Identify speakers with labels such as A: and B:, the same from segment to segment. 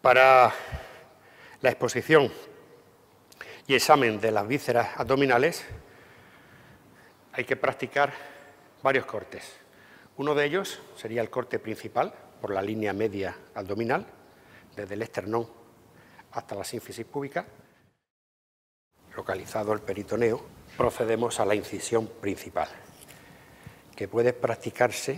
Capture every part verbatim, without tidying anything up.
A: Para la exposición y examen de las vísceras abdominales hay que practicar varios cortes. Uno de ellos sería el corte principal por la línea media abdominal, desde el esternón hasta la sínfisis púbica. Localizado el peritoneo, procedemos a la incisión principal, que puede practicarse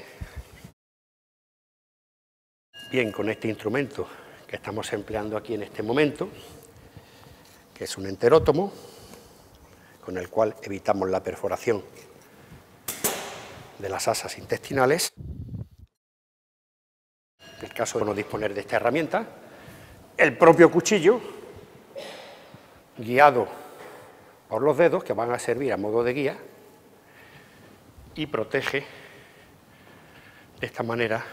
A: bien con este instrumento que estamos empleando aquí en este momento, que es un enterótomo, con el cual evitamos la perforación de las asas intestinales. En el caso de no disponer de esta herramienta, el propio cuchillo, guiado por los dedos, que van a servir a modo de guía, y protege de esta manera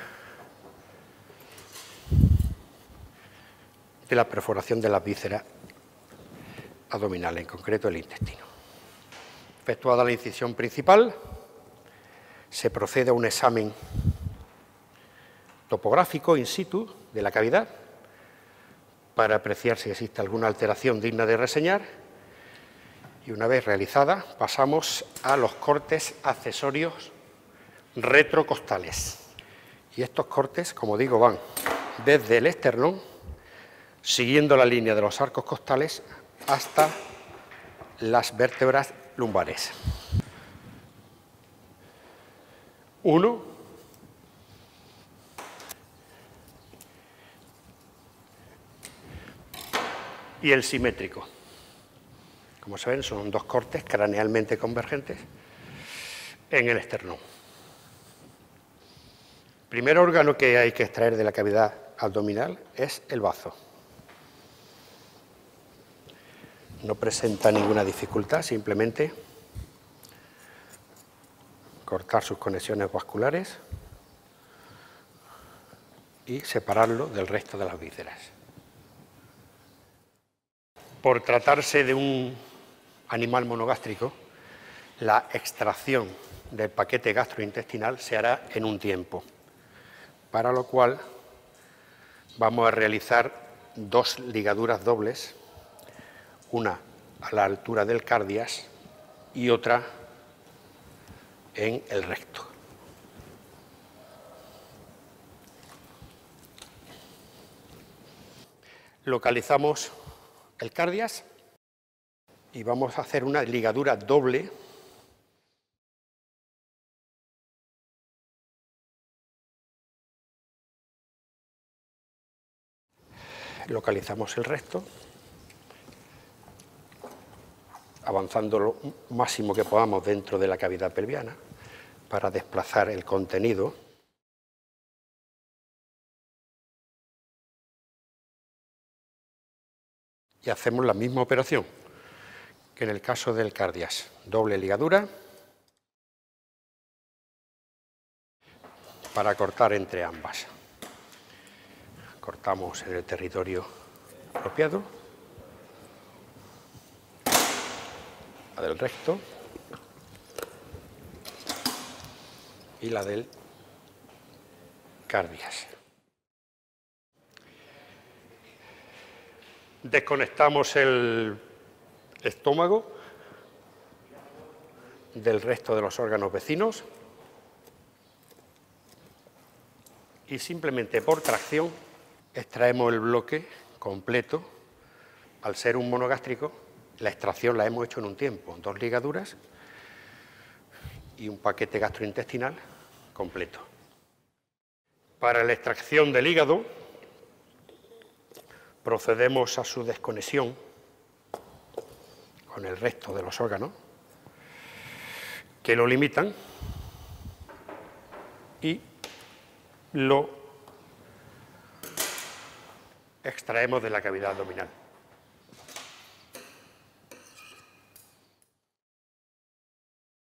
A: de la perforación de las vísceras abdominales, en concreto el intestino. Efectuada la incisión principal, se procede a un examen topográfico in situ de la cavidad para apreciar si existe alguna alteración digna de reseñar, y una vez realizada pasamos a los cortes accesorios retrocostales. Y estos cortes, como digo, van desde el esternón, siguiendo la línea de los arcos costales hasta las vértebras lumbares. Uno. Y el simétrico. Como saben, son dos cortes cranealmente convergentes en el esternón. El primer órgano que hay que extraer de la cavidad abdominal es el bazo. No presenta ninguna dificultad, simplemente cortar sus conexiones vasculares y separarlo del resto de las vísceras. Por tratarse de un animal monogástrico, la extracción del paquete gastrointestinal se hará en un tiempo, para lo cual vamos a realizar dos ligaduras dobles, una a la altura del cardias y otra en el recto. Localizamos el cardias y vamos a hacer una ligadura doble localizamos el recto, avanzando lo máximo que podamos dentro de la cavidad pelviana para desplazar el contenido. Y hacemos la misma operación que en el caso del cardias. Doble ligadura para cortar entre ambas. Cortamos en el territorio apropiado, la del recto y la del cardias. Desconectamos el estómago del resto de los órganos vecinos y simplemente por tracción extraemos el bloque completo. Al ser un monogástrico, la extracción la hemos hecho en un tiempo, dos ligaduras y un paquete gastrointestinal completo. Para la extracción del hígado, procedemos a su desconexión con el resto de los órganos que lo limitan y lo extraemos de la cavidad abdominal.